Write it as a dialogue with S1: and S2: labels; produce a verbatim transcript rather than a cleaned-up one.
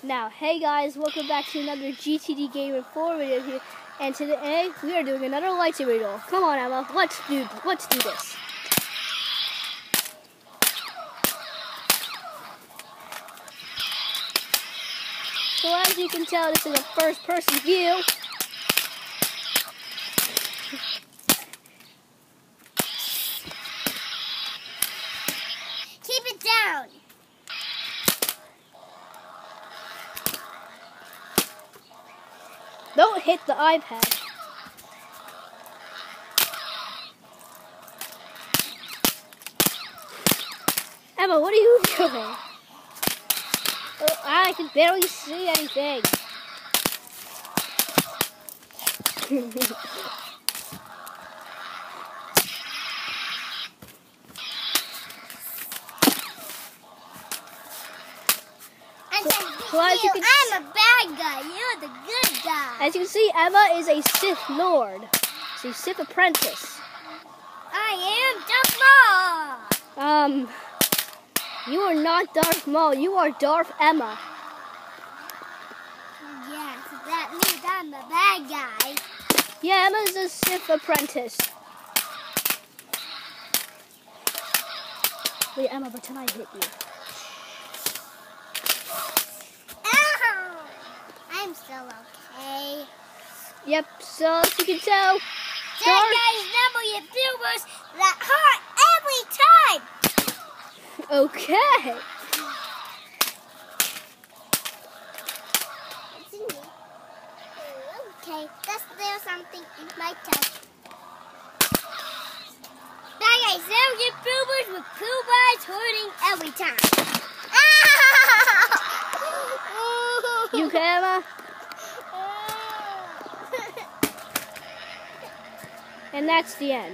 S1: Now, hey guys, welcome back to another G T D Gamer four video here, and today we are doing another lightsaber duel. Come on, Emma, let's do let's do this. So as you can tell, this is a first-person view.
S2: Keep it down.
S1: Don't hit the iPad. Emma, what are you doing? Oh, I can barely see anything.
S2: I'm,
S1: So-
S2: gonna beat
S1: so as
S2: you.
S1: you can
S2: I'm a bad guy. You're the good guy.
S1: As you can see, Emma is a Sith Lord. She's a Sith apprentice.
S2: I am Darth Maul.
S1: Um, you are not Darth Maul. You are Darth Emma.
S2: Yes, that means I'm a bad guy.
S1: Yeah, Emma's a Sith apprentice. Wait, Emma, pretend I hit you.
S2: Ow! I'm still okay.
S1: Yep, so as you can tell,
S2: That
S1: Darth...
S2: guy's number your viewers that hurt every time.
S1: Okay.
S2: It's in me. Okay, let's do something in my chest. That guy's number your viewers with poo bars hurting every time.
S1: You okay, Emma? And that's the end.